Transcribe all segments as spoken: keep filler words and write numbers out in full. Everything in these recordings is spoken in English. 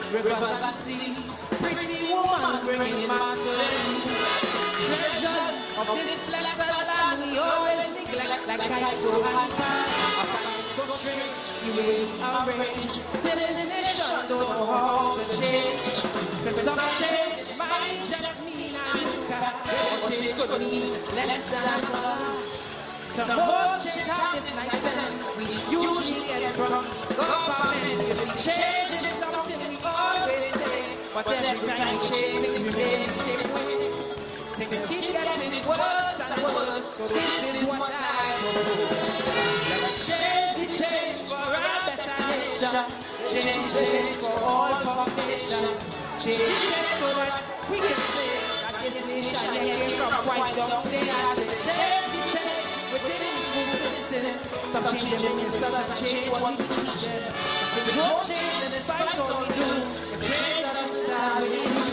rivers and seas. Pretty woman bringing man to the treasures of this lesser land we always neglect like Calypso Fiesta. So strange, you will arrange. Still in this nation, don't know how to change. Cause some change might just mean I look at what change could mean less than a dollar. Some more change have this nice and we usually get from government. You see, change is something we always say, but every time change it remains the same way. Things keep getting worse and worse, so this is what I propose. Let's change the change for a better nature. Change change for all population. Change change so that we can say that this nation came from quite down there. I say change the change within its citizens. Some change them instead of change what we teach them. Things won't change despite all we do. The change doesn't start with you.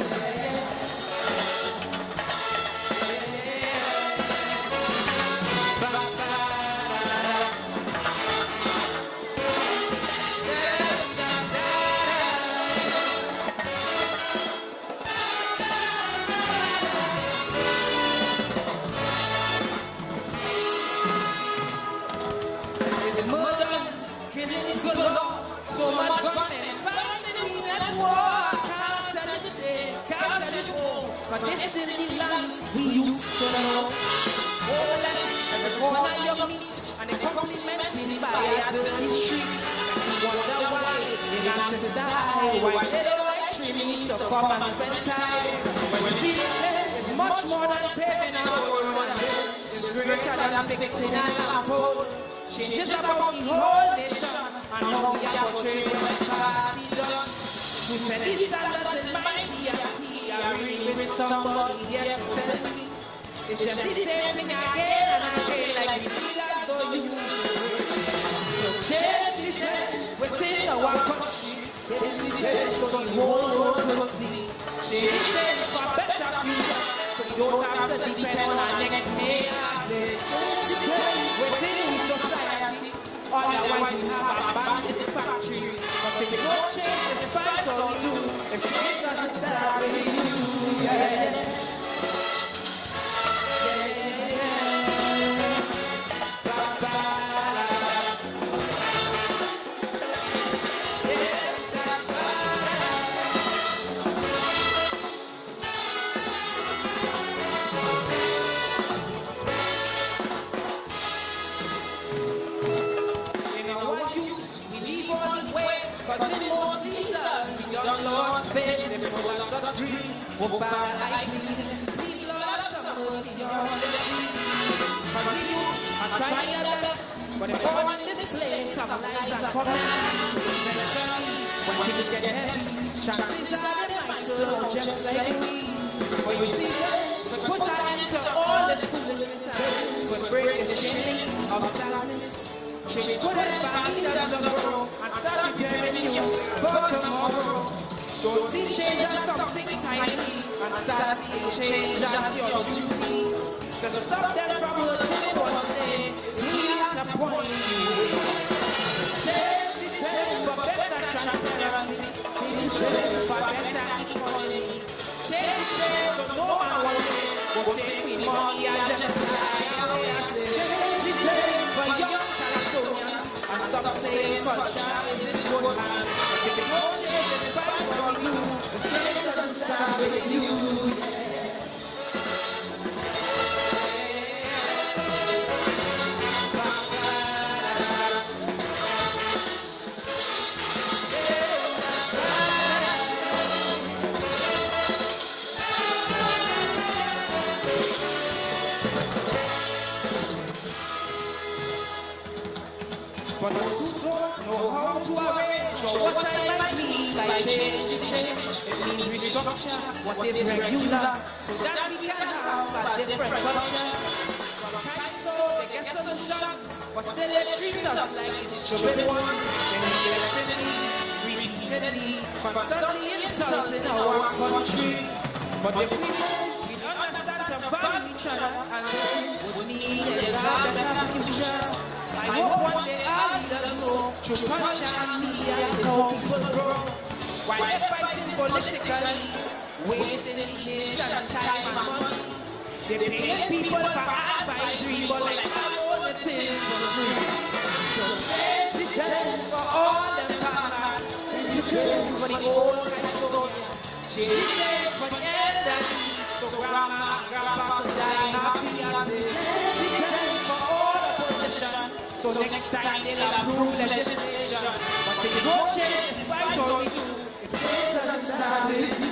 So much fun and family that's war. Can't understand, can't tell it all. But this is the land we used to know. More or less, every corner you meet, and they complimenting by our dirty streets. And you wonder why the answers die. Why they don't like trees to come and spend time. When we see there's much more than paving our world. It's greater than fixing an pole. Changes about the whole nation. And now we are portrayed when party done. Who said these standards in my T R T are reading with somebody here to tell me. It's just the same thing again and again like we feel as though you used to. So change the change within our country. Change the change so the whole world will see. Change the change for a better future. So we don't have to depend on our next year. Change the change within society. Otherwise we have abandoned the factory. But if it won't change despite all we do, if change doesn't start with you, yeah, yeah. Cause in most leaders, we don't lost faith, they full of such dream, oh bad like me. Please Lord have mercy on the sea. Cause the youth are trying their best, but they're born in this place of lies and comments. So eventually, when things get heavy, chances are they might turn out just like we. But you see, to put an end to all this foolishness, but break the chain of sadness. Change good and bad leaders tomorrow and start preparing you for tomorrow. Don't see change as something tiny and start seeing change as your duty. To stop them from hurting one day is really at a point you will. Change the change for better transparency. Change for better equality. Change change so no one will take me money and just lie away and say change the change for young and stop saying culture is in good hands. If it won't change despite what we do, the change doesn't start with you. For those who don't know how to arrange, so what I might mean by change the change, it means restructure what is regular, so that we can have a different culture. From Calypso, they get solutions, but still they treat us like it should be the ones. They need electricity, repeatedly, constantly insulting our country. But if we change, we understand to value each other, and would mean there's a better future. I hope one day our leaders know through culture and media is how people grow. While they're fighting politically, wasting the nation's time and money. They pay people for advisory, but like all the things for free. So change the change for all the farmers, change for the old California, change for the elderly, so grandma, grandpa could die happy and say, change for all the position. So next time they'll approve legislation, but they won't change despite all we do. If change doesn't start with you.